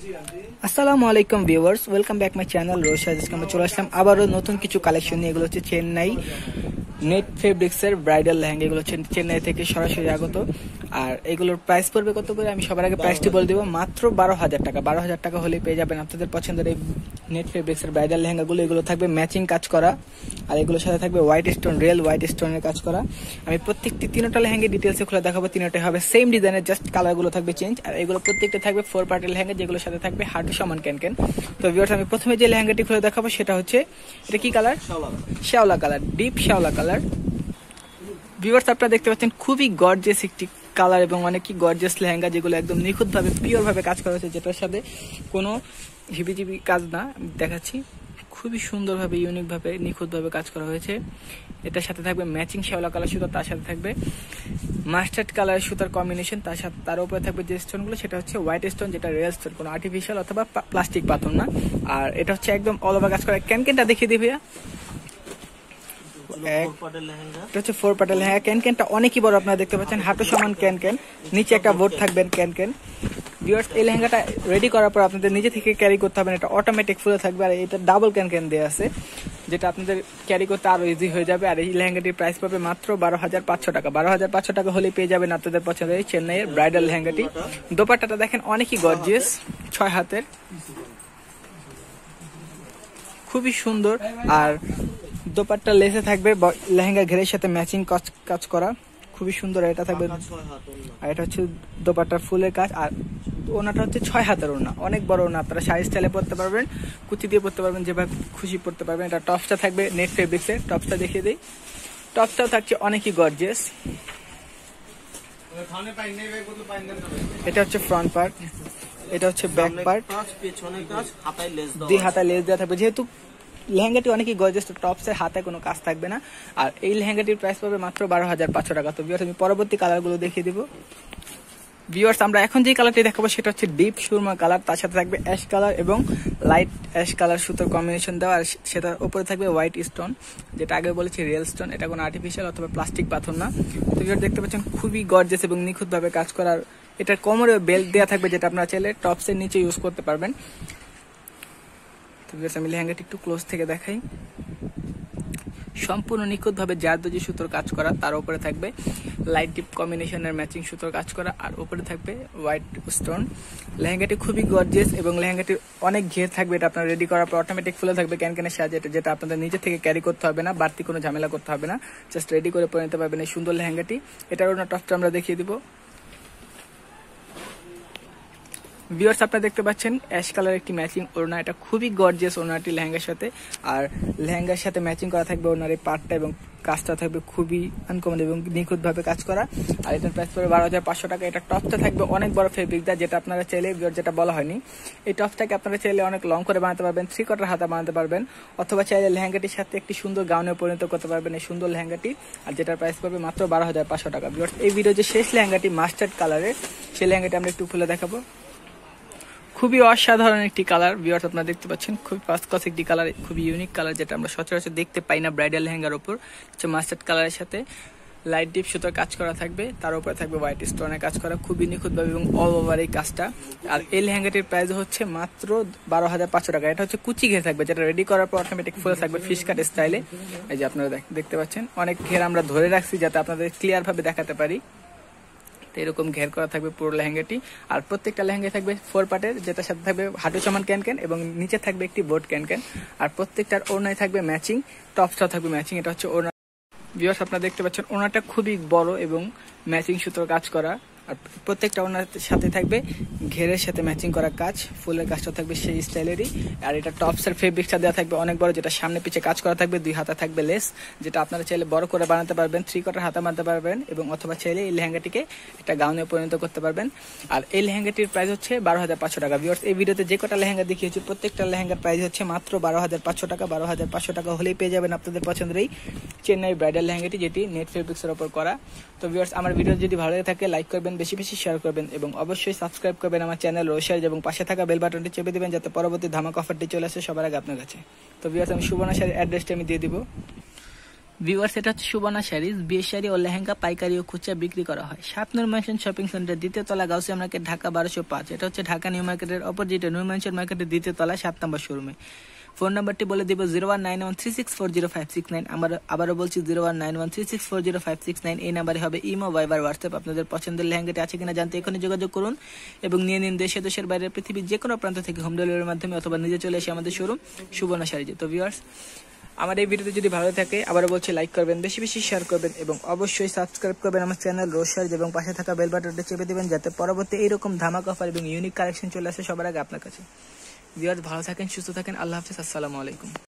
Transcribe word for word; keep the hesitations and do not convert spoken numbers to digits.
আসসালামু আলাইকুম viewers, welcome back my channel Rosha. আজকে আমরা চলে আসলাম আবারও নতুন কিছু কালেকশন নিয়ে। এগুলো হচ্ছে চেন্নাই নেট ফেব্রিক্সের ব্রাইডাল লেহেঙ্গা। এগুলো হচ্ছে চেন্নাই থেকে সরাসরি আগত। আর এগুলোর প্রাইস পড়বে কত করে আমি সবার আগে প্রাইসটি বলে দেবো, মাত্র বারো হাজার টাকা। বারো হাজার টাকা হলেই পেয়ে যাবেন আপনাদের পছন্দের এই নেট ফেব্রিক্সের ব্রাইডাল লেহেঙ্গাগুলো। এগুলো থাকবে ম্যাচিং কাজ করা, আর এগুলোর সাথে থাকবে হোয়াইট স্টোন, রিয়েল হোয়াইট স্টোনের কাজ করা। আমি প্রত্যেকটি তিনটা লেহেঙ্গা ডিটেলসে খুলে দেখাবো। তিনটাই হবে সেম ডিজাইনের, জাস্ট কালারগুলো থাকবে চেঞ্জ। আর এগুলো প্রত্যেকটা থাকবে ফোর পার্টের লেহেঙ্গা, যেগুলোর সাথে থাকবে হাঁটু সমান ক্যান ক্যান। তো ভিউয়ার্স, আমি প্রথমে যে লেহেঙ্গাটি খুলে দেখাবো সেটা হচ্ছে, এটা কি কালার? শ্যাওলা কালার, ডিপ শ্যাওলা কালার। ভিউয়ার্স, আপনারা দেখতে পাচ্ছেন খুবই গর্জিয়াস একটি কালার এবং অনেকই গর্জিয়াস লেহেঙ্গা, যেগুলো একদম নিখুঁতভাবে পিওরভাবে কাজ করা হয়েছে, যেটার সাথে কোনো হিবিজিবি কাজ না। আমি দেখাচ্ছি, খুবই সুন্দরভাবে ইউনিকভাবে নিখুঁতভাবে কাজ করা হয়েছে। এটার সাথে থাকবে ম্যাচিং শ্যাওলা কালার সুতা, তার সাথে থাকবে মাস্টার্ড কালার সুতার কম্বিনেশন, তার সাথে তার উপরে থাকবে যে স্টোনগুলো সেটা হচ্ছে হোয়াইট স্টোন, যেটা রিয়েল স্টোন, কোনো আর্টিফিশিয়াল অথবা প্লাস্টিক পাথর না। আর এটা হচ্ছে একদম অল ওভার কাজ করা। ক্যানকেনটা দেখিয়ে দিই ভাইয়া। এটা হচ্ছে ফোর পার্টের লেহেঙ্গা। ক্যানকেনটা অনেকই বড়, আপনারা দেখতে পাচ্ছেন হাঁটু সমান ক্যানকেন, নিচে একটা বোর্ড থাকবেন ক্যানকেন। ভিউয়ার্স, এই লেহেঙ্গাটা রেডি করার পর আপনাদের নিজে থেকে ক্যারি করতে হবে, এটা অটোমেটিক ফুলে থাকবে। আর এটা ডাবল ক্যানকেন দেওয়া আছে, যেটা আপনাদের ক্যারি করতে আরো ইজি হয়ে যাবে। আর এই লেহেঙ্গাটির প্রাইস পাবে মাত্র বারো হাজার পাঁচশো টাকা। বারো হাজার পাঁচশো টাকা হলে পেয়ে যাবেন আপনাদের পছন্দের এই চেন্নাইয়ের ব্রাইডাল লেহেঙ্গাটি। দোপাট্টাটা দেখেন অনেকই গর্জিয়াস, ছয় হাতের, খুবই সুন্দর। আর দোপাট্টা লেসে থাকবে লেহেঙ্গা ঘেরের সাথে ম্যাচিং কাজ করা, খুবই সুন্দর। এটা থাকবে, আর এটা হচ্ছে দোপাট্টার ফুলের কাজ। আর ওনাটা হচ্ছে ছয় হাতের ওনা, অনেক বড় ওনা। আপনারা শাড়ি স্টাইলে পরতে পারবেন, কুচি দিয়ে পরতে পারবেন, যেভাবে খুশি পরতে পারবেন। এটা টপসটা থাকবে নেট ফেব্রিক্সের, টপসটা দেখিয়ে দিই। টপসটাও থাকছে অনেকই গর্জিয়াস। এটা হচ্ছে ফ্রন্ট পার্ট, এটা হচ্ছে ব্যাক পার্ট, দুই হাতায় লেস দেওয়া থাকবে। যেহেতু লেহেঙ্গাটি অনেকই গর্জিয়াস, টপসের হাতে কোনো কাজ থাকবে না। আর এই লেহেঙ্গাটির প্রাইস পাবে মাত্র বারো হাজার পাঁচশো টাকা। তো ভিউয়ার্স, আমি পরবর্তী কালারগুলো দেখিয়ে দিব। ভিউয়ার্স, আমরা এখন যে কালারটি দেখাবো সেটা হচ্ছে ডিপ সুরমা কালার, তার সাথে থাকবে অ্যাশ কালার এবং লাইট অ্যাশ কালার সুতোর কম্বিনেশন দেওয়া। আর সেটার উপরে থাকবে হোয়াইট স্টোন, যেটা আগে বলেছি রিয়েল স্টোন, এটা কোনো আর্টিফিশিয়াল অথবা প্লাস্টিক পাথর না। তো ভিউয়ার্স, দেখতে পাচ্ছেন খুবই গর্জিয়াস এবং নিখুঁতভাবে কাজ করার। এটার কোমরে বেল্ট দেওয়া থাকবে, যেটা আপনারা চাইলে টপসের নিচে ইউজ করতে পারবেন। তো ভিউয়ার্স, আমি লেহেঙ্গাটি একটু ক্লোজ থেকে দেখাই। সম্পূর্ণ নিখুঁতভাবে জারদজি সুতোর কাজ করা, তার উপরে থাকবে লাইট ডিপ কম্বিনেশনের ম্যাচিং সুতোর কাজ করা, আর উপরে থাকবে হোয়াইট স্টোন। লেহেঙ্গাটি খুবই গর্জিয়াস এবং লেহেঙ্গাটির অনেক ঘের থাকবে। এটা আপনার রেডি করার পর অটোমেটিক ফুলে থাকবে ক্যানক্যানের সাহায্যে, যেটা আপনাদের নিজে থেকে ক্যারি করতে হবে না, বাড়তি কোনো ঝামেলা করতে হবে না, জাস্ট রেডি করে পরে নিতে পারবেন এই সুন্দর লেহেঙ্গাটি। এটার ওনার টপটা আমরা দেখিয়ে দিব। ভিউয়ার্স, আপনারা দেখতে পাচ্ছেন অ্যাশ কালার একটি ম্যাচিং ওড়না, এটা খুবই গর্জিয়াস ওড়নাটি লেহেঙ্গার সাথে। আর লেহেঙ্গার সাথে ম্যাচিং করা থাকবে ওড়নার এই পার্টটা, এবং কাজটা থাকবে খুবই আনকমন এবং নিখুঁতভাবে কাজ করা। আর এটার প্রাইস পড়বে বারো হাজার পাঁচশো টাকা। এটা টপটা থাকবে অনেক বড় ফেব্রিক দা, যেটা আপনারা চাইলে, যেটা বলা হয়নি, এই টপটাকে আপনারা চাইলে অনেক লং করে বানাতে পারবেন, থ্রি কোয়ার্টার হাতা বানাতে পারবেন, অথবা চাইলে লেহেঙ্গাটির সাথে একটি সুন্দর গাউনে পরিণত করতে পারবেন এই সুন্দর লেহেঙ্গাটি। আর যেটার প্রাইস পড়বে মাত্র বারো হাজার পাঁচশো টাকা। ভিউয়ার্স, এই ভিডিও যে শেষ লেহেঙ্গাটি মাস্টার্ড কালারের, সেই লেহেঙ্গাটি আমরা একটু খুলে দেখাবো। খুবই অসাধারণ একটি কালার। ভিউয়ার্স, আপনারা দেখতে পাচ্ছেন খুবই ফার্স্ট ক্লাস একটি কালার, খুবই ইউনিক কালার, যেটা আমরা সচরাচর দেখতে পাই না ব্রাইডাল লেহেঙ্গার উপর। হচ্ছে মাস্টার্ড কালারের সাথে লাইট ডিপ সুতোর কাজ করা থাকবে, তার উপরে থাকবে হোয়াইট স্টোনের কাজ করা, খুবই নিখুঁতভাবে এবং অল ওভার এই কাজটা। আর এই লেহেঙ্গাটির প্রাইস হচ্ছে মাত্র বারো হাজার পাঁচশো টাকা। এটা হচ্ছে কুচি ঘের থাকবে, যেটা রেডি করার পর অটোমেটিক ফুলে থাকবে ফিশ কাট স্টাইলে। এই যে আপনারা দেখতে পাচ্ছেন অনেক ঘের আমরা ধরে রাখছি, যাতে আপনাদের ক্লিয়ার ভাবে দেখাতে পারি। এরকম ঘের করা থাকবে পুরো লেহেঙ্গাটি। আর প্রত্যেকটা লেহেঙ্গায় থাকবে ফোর পার্টের, যেটার সাথে থাকবে হাঁটু সমান ক্যানক্যান এবং নিচে থাকবে একটি বোর্ড ক্যানক্যান। আর প্রত্যেকটার ওড়নায় থাকবে ম্যাচিং, টপসটাও থাকবে ম্যাচিং। এটা হচ্ছে ওড়না। ভিউয়ার্স, আপনারা দেখতে পাচ্ছেন ওড়নাটা খুবই বড় এবং ম্যাচিং সুতোর কাজ করা। আর প্রত্যেকটা ওড়নার সাথে থাকবে ঘেরের সাথে ম্যাচিং করা কাজ, ফুলের কাজটা থাকবে সেই স্টাইলেরই। আর এটা টপসের ফেব্রিকটা দেওয়া থাকবে অনেক বড়, যেটা সামনে পিছে কাজ করা থাকবে, দুই হাতা থাকবে লেস, যেটা আপনারা চাইলে বড় করে বানাতে পারবেন, থ্রি কোয়ার্টার হাতা বানাতে পারবেন, এবং অথবা চাইলে এই লেহেঙ্গাটিকে একটা গাউনে পরিণত করতে পারবেন। আর এই লেহেঙ্গাটির প্রাইস হচ্ছে বারো হাজার পাঁচশো টাকা। ভিউয়ার্স, এই ভিডিওতে যে কটা লেহেঙ্গা দেখিয়েছি প্রত্যেকটা লেহেঙ্গার প্রাইস হচ্ছে মাত্র বারো হাজার পাঁচশো টাকা। বারো হাজার পাঁচশো টাকা হলেই পেয়ে যাবেন আপনাদের পছন্দের এই চেন্নাই ব্রাইডাল লেহেঙ্গাটি, যেটি নেট ফেব্রিক্সের ওপর করা। তো ভিউয়ার্স, আমার ভিডিও যদি ভালো লাগে থাকে লাইক করবেন, বেশি বেশি শেয়ার করবেন, এবং অবশ্যই সাবস্ক্রাইব করবেন আমার চ্যানেল রোশার, এবং পাশে থাকা বেল বাটনটি চেপে দিবেন, যাতে পরবর্তী ধামাকা অফারটি চলে আসে সবার আগে আপনার কাছে। তো ভিউয়ার্স, আমি সুবর্ণা শাড়ির অ্যাড্রেসটা আমি দিয়ে দিব। ভিউয়ার্স, এটা হচ্ছে সুবর্ণা শাড়িজ। বিয়ের শাড়ি ও লেহেঙ্গা পাইকারি ও খুচরা বিক্রি করা হয় সাত নূর ম্যানশন শপিং সেন্টার, দ্বিতীয় তলা, গাউসিয়া মার্কেট, ঢাকা বারোশো পাঁচ। এটা হচ্ছে ঢাকা নিউ মার্কেটের অপোজিটে নূর ম্যানশন মার্কেটের দ্বিতীয় তলা, সাত নম্বর শোরুমে। ফোন নাম্বারটি বলে দিব zero one nine one three six four zero five six nine. আমার আবারও বলছি zero one nine one three six four zero five six nine. এই নাম্বারে হবে ইমো, ভাইবার, হোয়াটসঅ্যাপ। আপনাদের পছন্দের লেহেঙ্গাটি আছে কিনা জানতে এখনই যোগাযোগ করুন এবং নিয়ে নিন দেশে দেশের বাইরে পৃথিবীর যে কোনো প্রান্ত থেকে হোম ডেলিভারির মাধ্যমে অথবা নিজে চলে এসে আমাদের শোরুম সুবর্ণা শাড়িজে। তো ভিউয়ার্স, আমার এই ভিডিওতে যদি ভালো থাকে আবারও বলছি লাইক করবেন, বেশি বেশি শেয়ার করবেন এবং অবশ্যই সাবস্ক্রাইব করবেন আমার চ্যানেল রোজ শাড়িজ এবং পাশে থাকা বেল বাটনটা চেপে দিবেন যাতে পরবর্তী এইরকম ধামাকা অফার এবং ইউনিক কালেকশন চলে আসে সবার আগে আপনার কাছে। ভিউয়ার্স, ভালো থাকেন, সুস্থ থাকেন, আল্লাহ হাফেজ, আসসালামু আলাইকুম।